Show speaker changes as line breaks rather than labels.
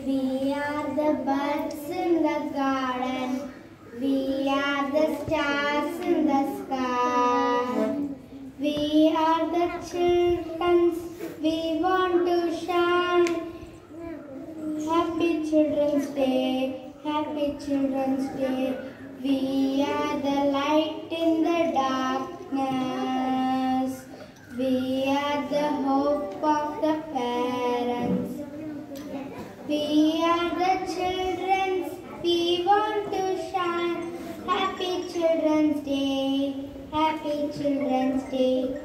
We are the birds in the garden. We are the stars in the sky. We are the children. We want to shine. Happy Children's Day. Happy Children's Day. We are the light in the darkness. We are the hope of the parents. We are the children. We want to shine. Happy Children's Day. Happy Children's Day.